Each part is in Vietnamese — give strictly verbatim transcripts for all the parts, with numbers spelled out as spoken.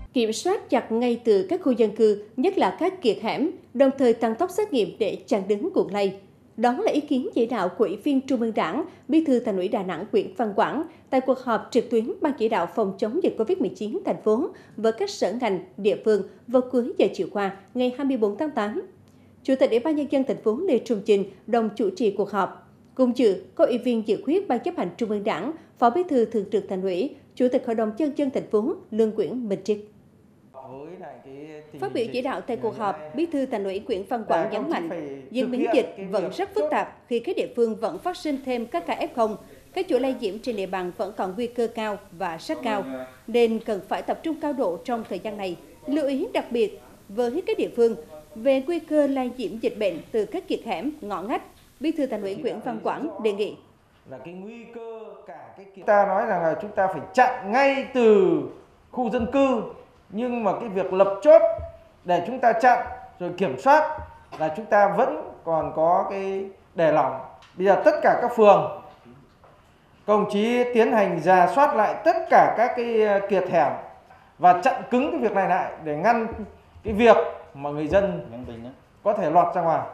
Kiểm soát chặt ngay từ các khu dân cư, nhất là các kiệt hẻm, đồng thời tăng tốc xét nghiệm để chặn đứng nguồn lây. Đó là ý kiến chỉ đạo của Ủy viên Trung ương Đảng, Bí thư Thành ủy Đà Nẵng Nguyễn Văn Quảng tại cuộc họp trực tuyến Ban chỉ đạo phòng chống dịch Covid mười chín thành phố với các sở ngành, địa phương vào cuối giờ chiều qua, ngày hai mươi tư tháng tám. Chủ tịch Ủy ban Nhân dân thành phố Lê Trung Chinh đồng chủ trì cuộc họp. Cùng dự có Ủy viên dự khuyết Ban chấp hành Trung ương Đảng, Phó Bí thư Thường trực Thành ủy, Chủ tịch Hội đồng Nhân dân thành phố Lương Nguyễn Minh Triết. Phát biểu chỉ đạo tại cuộc họp, Bí thư Thành ủy Nguyễn Văn Quảng nhấn mạnh, diễn biến dịch vẫn rất phức tạp khi các địa phương vẫn phát sinh thêm các ca ép không, các chuỗi lây nhiễm trên địa bàn vẫn còn nguy cơ cao và rất cao, nên cần phải tập trung cao độ trong thời gian này. Lưu ý đặc biệt với các địa phương về nguy cơ lây nhiễm dịch bệnh từ các kiệt hẻm, ngõ ngách, Bí thư Thành ủy Nguyễn Văn Quảng đề nghị. Là cái nguy cơ cả cái kita ta nói rằng là chúng ta phải chặn ngay từ khu dân cư, nhưng mà cái việc lập chốt để chúng ta chặn rồi kiểm soát là chúng ta vẫn còn có cái đề lỏng. Bây giờ tất cả các phường, các đồng chí tiến hành rà soát lại tất cả các cái kiệt hẻm và chặn cứng cái việc này lại để ngăn cái việc mà người dân có thể lọt ra ngoài.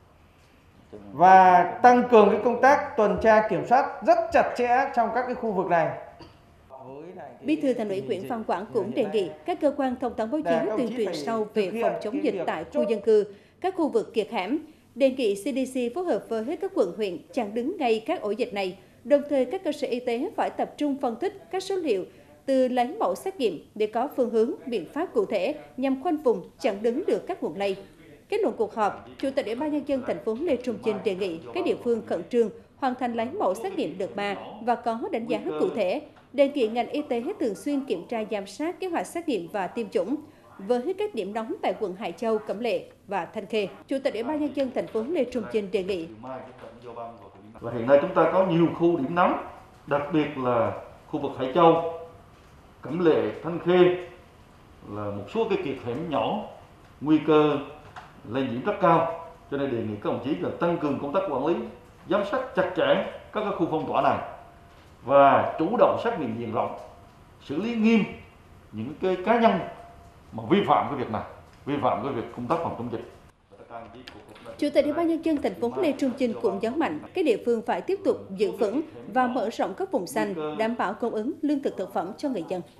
Và tăng cường cái công tác tuần tra kiểm soát rất chặt chẽ trong các cái khu vực này. Bí thư Thành ủy Nguyễn Văn Quảng cũng đề nghị các cơ quan thông tấn báo chí tuyên truyền sâu về phòng chống dịch tại khu dân cư, các khu vực kiệt hẻm. Đề nghị xê đê xê phối hợp với hết các quận huyện chặn đứng ngay các ổ dịch này. Đồng thời các cơ sở y tế phải tập trung phân tích các số liệu từ lấy mẫu xét nghiệm để có phương hướng, biện pháp cụ thể nhằm khoanh vùng chặn đứng được các nguồn lây. Kết luận cuộc họp, Chủ tịch Ủy ban Nhân dân thành phố Lê Trung Chinh đề nghị các địa phương khẩn trương hoàn thành lấy mẫu xét nghiệm đợt ba và có đánh giá cụ thể. Đề nghị ngành y tế thường xuyên kiểm tra giám sát kế hoạch xét nghiệm và tiêm chủng với các điểm nóng tại quận Hải Châu, Cẩm Lệ và Thanh Khê. Chủ tịch Ủy ban Nhân dân thành phố Lê Trung Chinh đề nghị. Và hiện nay chúng ta có nhiều khu điểm nóng, đặc biệt là khu vực Hải Châu, Cẩm Lệ, Thanh Khê là một số cái kiệt hẻm nhỏ, nguy cơ lây nhiễm rất cao, cho nên đề nghị các đồng chí là tăng cường công tác quản lý, giám sát chặt chẽ các khu phong tỏa này và chủ động xét nghiệm diện rộng, xử lý nghiêm những cái cá nhân mà vi phạm cái việc này, vi phạm cái việc công tác phòng chống dịch. Chủ tịch Ủy ban Nhân dân thành phố Lê Trung Chinh cũng nhấn mạnh các địa phương phải tiếp tục giữ vững và mở rộng các vùng xanh, đảm bảo cung ứng lương thực thực phẩm cho người dân.